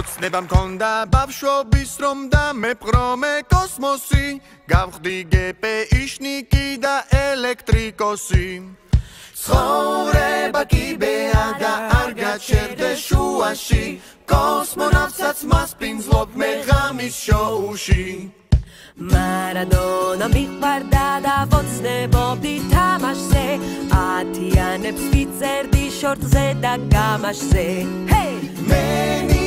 ოცნება მქონდა ბავშვობის რომ დამეპყრომე კოსმოსი გავხდი გეპეიშნიკი და ელექტრიკოსი ცხოვრება კიბეა და არ გაჩერდე შუაში კოსმონავტსაც მასპინძლობ მე ღამის შოუში მარადონა მიყვარდა და ვოცნებობდი თამაშზე ათიანებს ვიწერდი შორტზე და გამაშზე მე